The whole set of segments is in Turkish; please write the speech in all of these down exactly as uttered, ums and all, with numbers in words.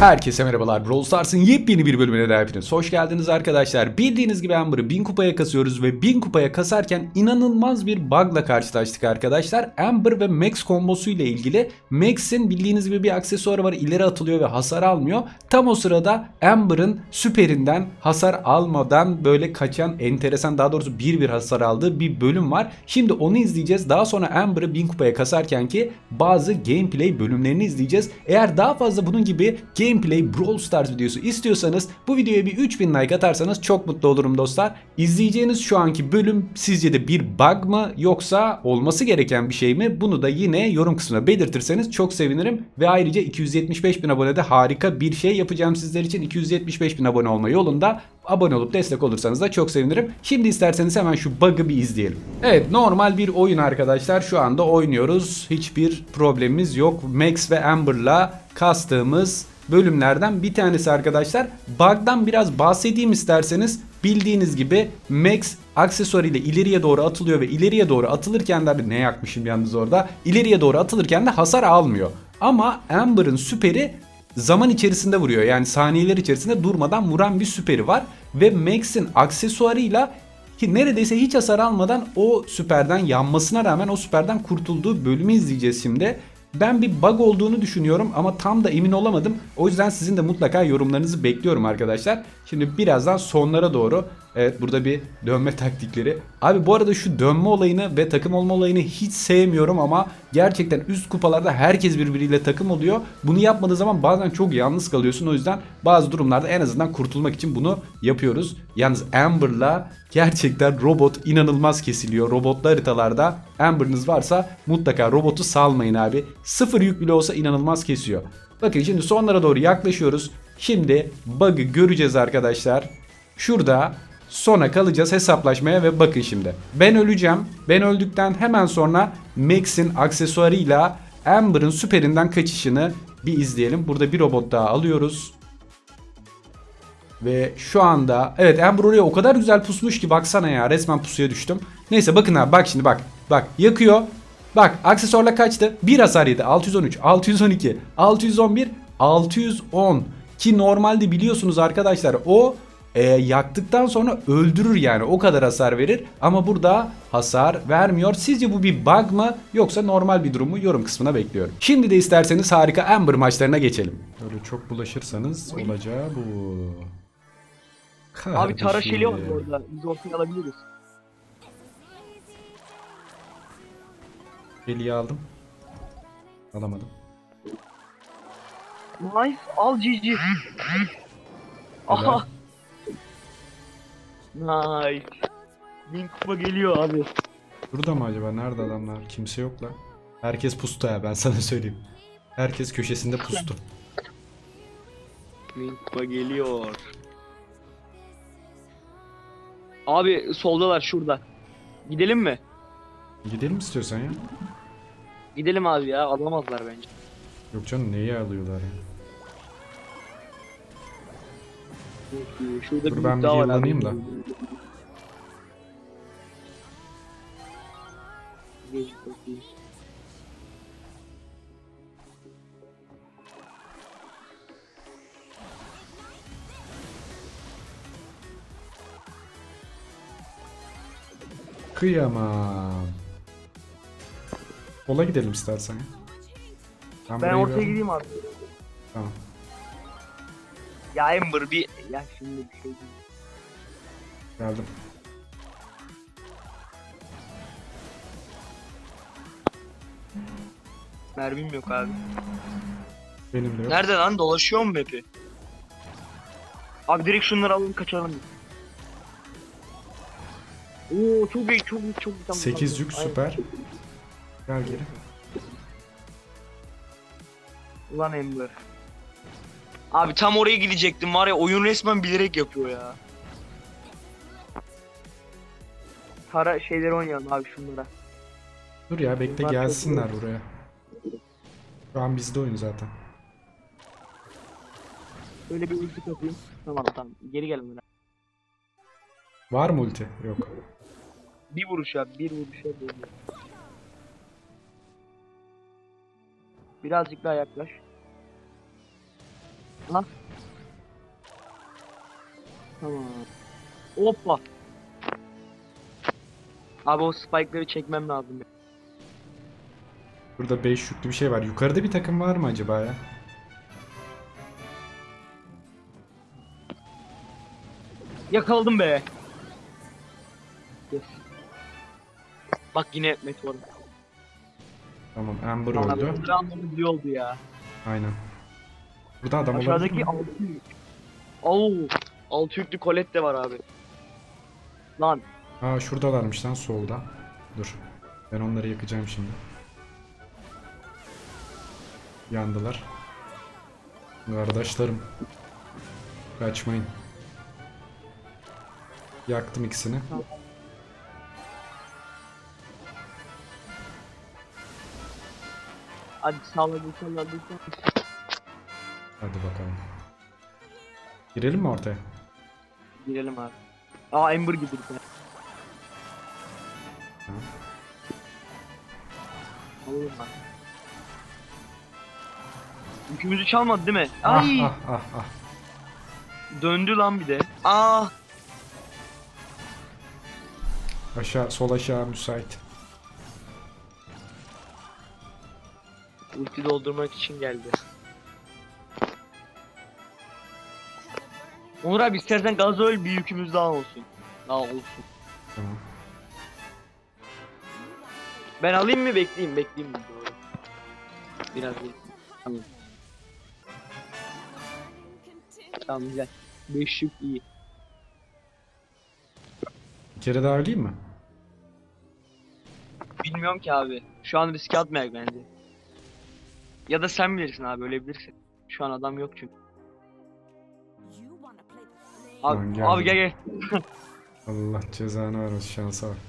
Herkese merhabalar. Brawl Stars'ın yepyeni bir bölümüne de hepiniz hoş geldiniz arkadaşlar. Bildiğiniz gibi Amber'ı bin kupaya kasıyoruz ve bin kupaya kasarken inanılmaz bir bug'la karşılaştık arkadaşlar. Amber ve Max kombosu ile ilgili. Max'in bildiğiniz gibi bir aksesuarı var, ileri atılıyor ve hasar almıyor. Tam o sırada Amber'ın süperinden hasar almadan böyle kaçan, enteresan, daha doğrusu bir bir hasar aldığı bir bölüm var. Şimdi onu izleyeceğiz. Daha sonra Amber'ı bin kupaya kasarken ki bazı gameplay bölümlerini izleyeceğiz. Eğer daha fazla bunun gibi gameplay Brawl Stars videosu istiyorsanız bu videoya bir üç bin like atarsanız çok mutlu olurum dostlar. İzleyeceğiniz şu anki bölüm sizce de bir bug mı yoksa olması gereken bir şey mi? Bunu da yine yorum kısmına belirtirseniz çok sevinirim. Ve ayrıca iki yüz yetmiş beş bin abonede harika bir şey yapacağım sizler için. iki yüz yetmiş beş bin abone olma yolunda abone olup destek olursanız da çok sevinirim. Şimdi isterseniz hemen şu bug'ı bir izleyelim. Evet, normal bir oyun arkadaşlar. Şu anda oynuyoruz. Hiçbir problemimiz yok. Max ve Amber'la kastığımız bölümlerden bir tanesi arkadaşlar. Bug'dan biraz bahsedeyim isterseniz. Bildiğiniz gibi Max aksesuarı ile ileriye doğru atılıyor ve ileriye doğru atılırken de ne yakmışım yalnız orada. İleriye doğru atılırken de hasar almıyor. Ama Amber'ın süperi zaman içerisinde vuruyor. Yani saniyeler içerisinde durmadan vuran bir süperi var. Ve Max'in aksesuarıyla ki neredeyse hiç hasar almadan o süperden yanmasına rağmen o süperden kurtulduğu bölümü izleyeceğiz şimdi. Ben bir bug olduğunu düşünüyorum ama tam da emin olamadım. O yüzden sizin de mutlaka yorumlarınızı bekliyorum arkadaşlar. Şimdi birazdan sonlara doğru, evet, burada bir dönme taktikleri. Abi bu arada şu dönme olayını ve takım olma olayını hiç sevmiyorum ama gerçekten üst kupalarda herkes birbiriyle takım oluyor. Bunu yapmadığı zaman bazen çok yalnız kalıyorsun. O yüzden bazı durumlarda en azından kurtulmak için bunu yapıyoruz. Yalnız Amber'la gerçekten robot inanılmaz kesiliyor. Robotlu haritalarda Amber'ınız varsa mutlaka robotu salmayın abi. Sıfır yük bile olsa inanılmaz kesiyor. Bakın şimdi sonlara doğru yaklaşıyoruz. Şimdi bug'ı göreceğiz arkadaşlar. Şurada sona kalacağız hesaplaşmaya ve bakın şimdi. Ben öleceğim. Ben öldükten hemen sonra Max'in aksesuarıyla Amber'ın süperinden kaçışını bir izleyelim. Burada bir robot daha alıyoruz. Ve şu anda evet, Amber oraya o kadar güzel pusmuş ki baksana ya, resmen pusuya düştüm. Neyse bakın abi, bak şimdi bak. Bak yakıyor. Bak aksesuarla kaçtı. Bir hasar yedi. altı yüz on üç, altı yüz on iki, altı yüz on bir, altı yüz on. Ki normalde biliyorsunuz arkadaşlar o e, yaktıktan sonra öldürür, yani o kadar hasar verir. Ama burada hasar vermiyor. Sizce bu bir bug mı yoksa normal bir durum mu? Yorum kısmına bekliyorum. Şimdi de isterseniz harika Amber maçlarına geçelim. Böyle çok bulaşırsanız olacağı bu. Kardeşim. Abi Tara Şeli var orada. Biz ortaya alabiliriz. Şeli'yi aldım. Alamadım. Nice. Al G G. Aha. Nice. Bin kupa geliyor abi. Burada mı acaba? Nerede adamlar? Kimse yok lan. Herkes pustu ya, ben sana söyleyeyim. Herkes köşesinde pustu. Bin kupa geliyor. Abi soldalar şurada. Gidelim mi? Gidelim istiyorsan ya. Gidelim abi ya, alamazlar bence. Yok canım, neyi alıyorlar ya? Şurada Dur bir ben bir daha var heal'lanayım abi. da. Kıyamam. Sola gidelim istersen ya. Ben, Ben burayı ortaya gördüm. gideyim abi. Tamam. Ya Ember bir... Ya şimdi bir şey değil. Geldim. Mermim yok abi. Benim de yok. Nerede lan? Dolaşıyor mu map'i? Abi direkt şunları alalım kaçalım. Oo çok iyi, çok iyi, çok iyi. Tamam, sekiz tamam. yük Aynen. süper. Gel geri. Ulan Ember. Abi tam oraya gidecektim var ya, oyun resmen bilerek yapıyor ya. Tara şeyleri oynayalım abi şunlara. Dur ya, bekle Bunlar gelsinler çok buraya. Şu an bizde oyun zaten. Böyle bir ulti kapayım. Tamam tamam, geri gelin bana. Var mı ulti? Yok. Bir vuruş abi, bir vuruş abi. Birazcık daha yaklaş. Ha? Tamam. Hoppa. Abi o spike'ları çekmem lazım. Burada beş yüklü bir şey var. Yukarıda bir takım var mı acaba ya? Yakaladım be. Yes. Bak yine meteor. Tamam, Amber öldü. Bir oldu ya. Aynen. Burada adam olabilir Aşağıdaki mi? altı yük. Oo, altı yüklü kolet de var abi. Lan. Aa, şuradalarmış lan, solda. Dur. Ben onları yakacağım şimdi. Yandılar. Kardeşlerim. Kaçmayın. Yaktım ikisini. Tamam. Hadi sağladıysam aldıysam. Hadi bakalım. Girelim mi ortaya? Girelim abi. Aa Ember gibi bir tane. Tamam. Alalım bak. Yükümüzü çalmadı değil mi? Ah Ay. ah ah ah. Döndü lan bir de. Aa. Aşağı, sol aşağı müsait. Ulti doldurmak için geldi. Onur abi istersen gaz öl, bir yükümüz daha olsun. Daha olsun. Tamam. Ben alayım mı bekleyeyim bekleyeyim mi? Doğru. Biraz iyi. Tamam. Tamam güzel. beş yük iyi. Bir kere daha öleyim mi? Bilmiyorum ki abi. Şu an riske atmayak bence. Ya da sen bilirsin abi, ölebilirsin. Şu an adam yok çünkü. Lan Abi, gel. abi gel gel. Allah cezanı vermesin, şansa bak.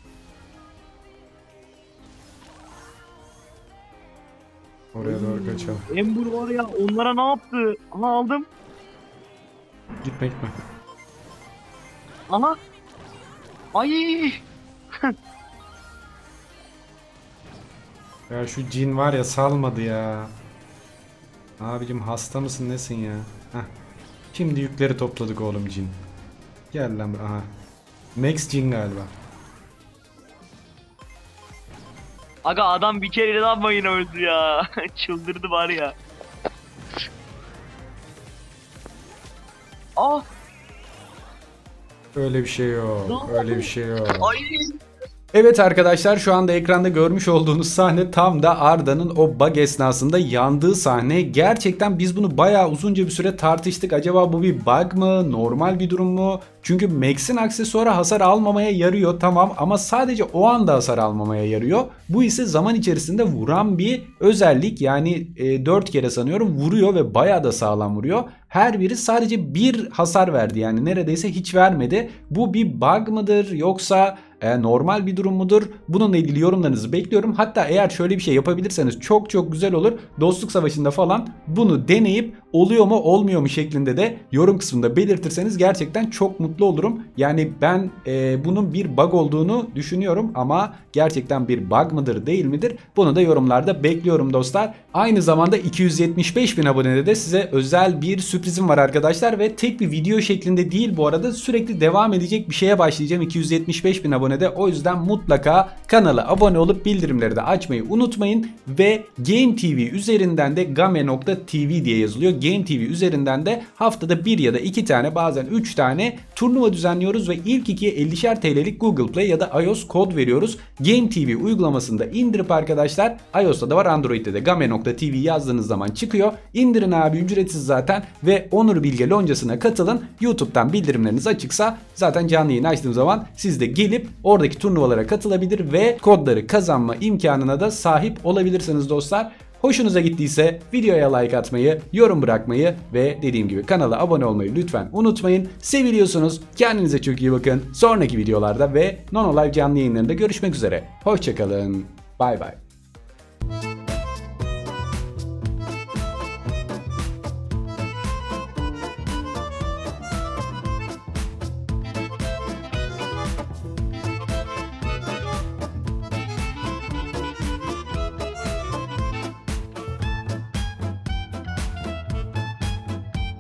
Oraya doğru kaçalım. Ember var ya, onlara ne yaptı? Aha aldım. Gitme gitme. Aha. Ay. Ya şu cin var ya, salmadı ya. Abicim hasta mısın nesin ya? Heh. Şimdi yükleri topladık oğlum cin. Gel lan, aha. Max cin galiba. Aga adam bir kere daha mayına öldü ya. Çıldırdı var ya. Ah. Öyle bir şey yok. Öyle bir şey yok. Ay. Evet arkadaşlar, şu anda ekranda görmüş olduğunuz sahne tam da Arda'nın o bug esnasında yandığı sahne. Gerçekten biz bunu bayağı uzunca bir süre tartıştık. Acaba bu bir bug mı? Normal bir durum mu? Çünkü Max'in aksesuarı hasar almamaya yarıyor, tamam, ama sadece o anda hasar almamaya yarıyor. Bu ise zaman içerisinde vuran bir özellik. Yani e, dört kere sanıyorum vuruyor ve bayağı da sağlam vuruyor. Her biri sadece bir hasar verdi, yani neredeyse hiç vermedi. Bu bir bug mıdır yoksa e, normal bir durum mudur? Bununla ilgili yorumlarınızı bekliyorum. Hatta eğer şöyle bir şey yapabilirseniz çok çok güzel olur. Dostluk Savaşı'nda falan bunu deneyip oluyor mu olmuyor mu şeklinde de yorum kısmında belirtirseniz gerçekten çok mutlu olurum. Yani ben e, bunun bir bug olduğunu düşünüyorum ama gerçekten bir bug mıdır değil midir? Bunu da yorumlarda bekliyorum dostlar. Aynı zamanda iki yüz yetmiş beş bin abonede de size özel bir sürprizim var arkadaşlar ve tek bir video şeklinde değil, bu arada sürekli devam edecek bir şeye başlayacağım iki yüz yetmiş beş bin abonede. O yüzden mutlaka kanala abone olup bildirimleri de açmayı unutmayın ve Game T V üzerinden de game nokta tv diye yazılıyor. Game T V üzerinden de haftada bir ya da iki tane, bazen üç tane turnuva düzenliyoruz ve ilk ikiye ellişer T L'lik Google Play ya da iOS kod veriyoruz. Game T V uygulamasında indirip arkadaşlar, iOS'ta da var, Android'de de game nokta tv yazdığınız zaman çıkıyor. İndirin abi, ücretsiz zaten ve Onur Bilge loncasına katılın. YouTube'dan bildirimleriniz açıksa zaten canlı yayın açtığım zaman siz de gelip oradaki turnuvalara katılabilir ve kodları kazanma imkanına da sahip olabilirsiniz dostlar. Hoşunuza gittiyse videoya like atmayı, yorum bırakmayı ve dediğim gibi kanala abone olmayı lütfen unutmayın. Seviliyorsunuz. Kendinize çok iyi bakın. Sonraki videolarda ve Nonolive canlı yayınlarında görüşmek üzere. Hoşçakalın. Bay bay.